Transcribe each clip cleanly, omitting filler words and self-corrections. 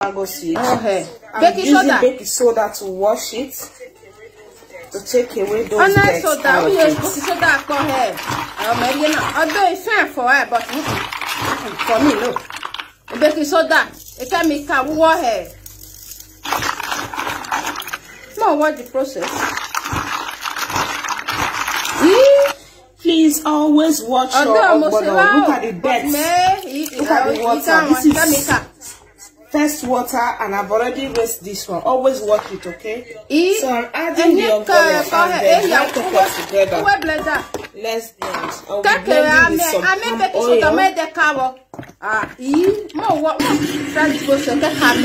mango seed. Okay. I'm using baking soda to wash it, to take away those dirt soda. out of it. Baking soda go ahead. Although it's fine for her, but for me, no. Baking soda, it can make a war hair. No, what the process? Please always watch your Ogbono. Look at the dirt. Look at the water. This is first water, and I've already raised this one. Always watch it, okay? So I'm adding the Ogbono and the black pepper together. Let's blend. I'll be blending with some palm oil. No, what? That's process.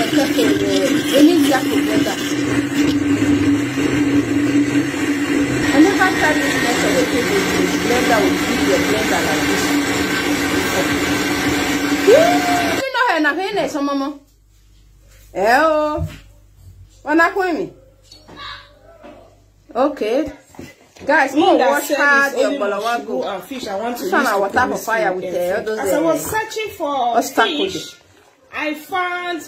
I never tried this method with the blender will give you a blender like this. You know her na hene so mama. Oh. Wanna call me? Okay. Guys, more wash hard your balawago and fish. I want to use water for fire with those. As I was searching for fish, I found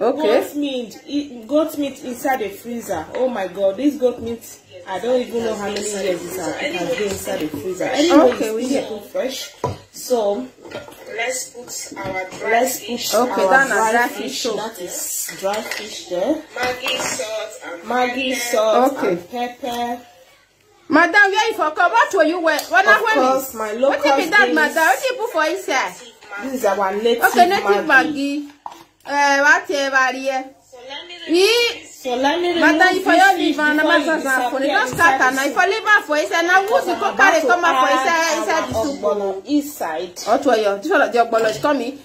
goat meat inside the freezer. Oh my god, this goat meat, I don't even know how many years it has been inside the freezer. Anyway, we need to fresh. So let's put our dry fish. Dry fish. That is dry fish there. Maggi salt and pepper. Madam, where you for come? What were you wear? What course, my local. What is that, madam? What do you put for inside? This is our native Maggi. Whatever here. So let me madam, if you leave and I'm for just start and if you leave for inside, now who's the cook carry come for inside the soup? Inside. What were you? This one the Ogbono is coming.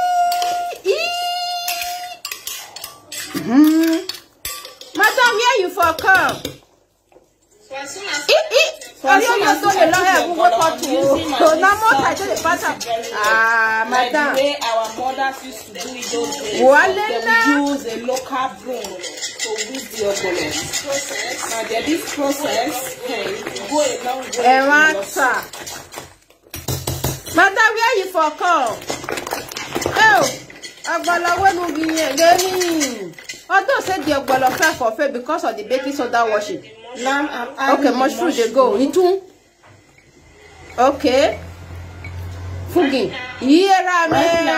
Madam, where you for come? So as soon as madam, the way our mothers used to do it those days, they would use a local broom to whisk the Ogbono. Now this process go a long way. Madam, where you for come? Oh, Ogbono when we be here. Although said the Ogbono fell for fair because of the baking soda washing. Now I'm adding mushroom they go into. Okay. Fugi. Yeah,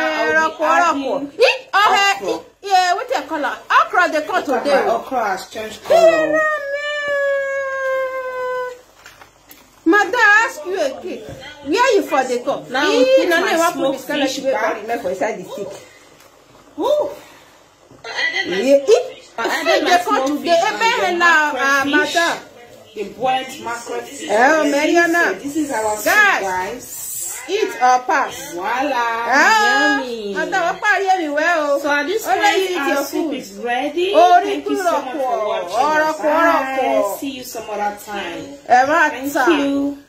what you call it? Okra they cut today. Okra has changed color. Madam, ask you again. Where you for the cup? Now we put my smoked fish back for inside the stick. Woo. The boiled mackerel fish. Oh, Mariana. This is our soup, guys. Eat or pass. Voila. Yummy. So at this point, our soup is ready. Thank you so much for watching. Bye. See you some other time. Thank you.